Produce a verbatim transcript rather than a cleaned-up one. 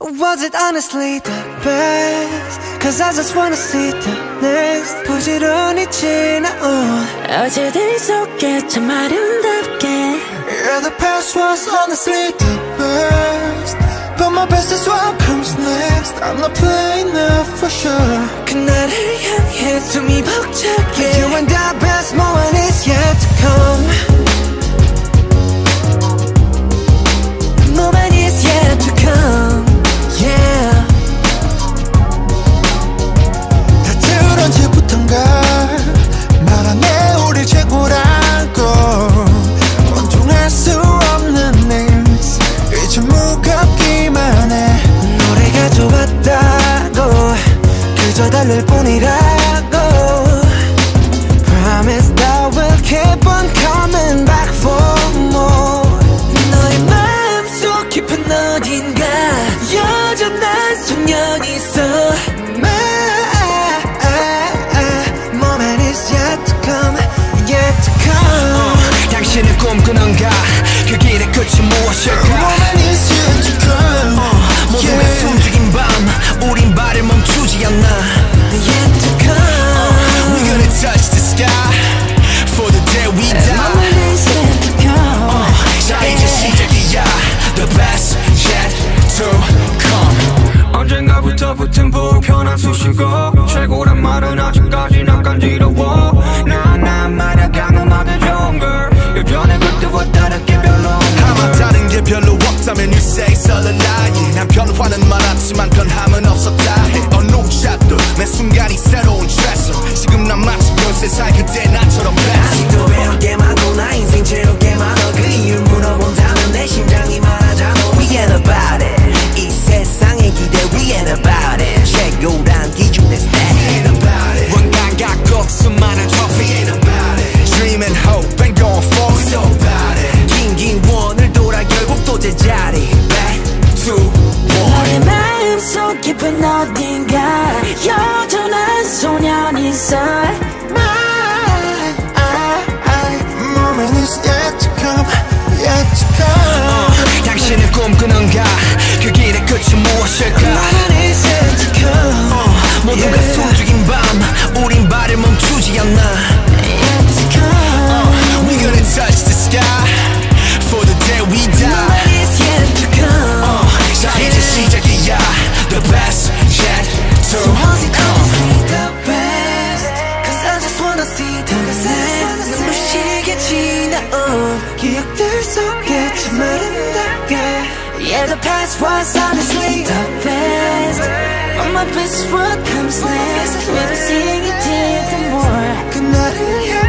Was it honestly the best? Cause I just wanna see the next. 부지런히 지나온 어제들 속에 참 아름답게. Yeah, the past was honestly the best, but my best is what comes next. I'm not playing now for sure. 그날을 향해 숨이 벅차게. You and the best moment is yet to come. Moment is yet to come. Yeah. 다들 언제부턴가 말하네 우리 최고라고. 원통할 수 없는 names 이제 무겁기만 해. 노래가 좋았다고 그저 달랠 뿐이라고. Promise that we'll keep on coming back for more. 너의 마음속 깊은 어딘가 여전한 소년이 있어. Moment is yet to come, yet to come. uh, 당신은 꿈꾸는가 그 길의 끝이 무엇일까. Moment is yet to come. uh, 모두가 yeah. 숨죽인 밤 우린 발을 멈추지 않나. Yet to come. uh, We're gonna touch the sky for the day we die. Moment is yet to come. uh, 자 이제 시작이야. The best yet to come. 언젠가부터 붙은 불편한 수식어. 최고란 말은 아직까지 난 간지러워. 나난 말야 강음하게 좋은 걸. 예전에 그때와 다르게 별로 아마 다른 게 별로 없다면 you say it's all a lie. 난 변화는 많았지만 변함은 없었다 해. 어느 샷도 매 순간이 새로운 트레서. 지금 난 마치 열세 살 그때 나처럼 아직도 배울 게 많고 나 인생 채울 게 많아. 그 이유를 물어본다면 내 심장이 말하잖아. We ain't about it. 이 세상의 기대 We ain't about it. 최고란 기준의 stat We ain't about it. 원간 갖고 수많은 trophy We ain't about it. Dream and hope and going for it. So about it. 긴긴 원을 돌아 결국 또 제자리 Back to one. 너의 마음속 깊은 어딘가 여전한 소년이 있어. Moment is yet to come, yet to come. uh, 당신은 꿈꾸는가 그 길의 끝이 무엇일까. Moment is yet to come. uh, 모두가 yeah. 숨죽인 밤 우린 발을 멈추지 않나. Yet to come. uh, We're gonna touch the sky for the day we die. Moment is yet to come. uh, 자 이제 시작이야. The best yet to So was it come. honestly the best? Cause I just wanna see the next. 눈부시게 지나온 기억들 속에 참 아름답게. Yeah, the past was honestly the best, but my best is what comes next. We'll sing it till the more. 그날을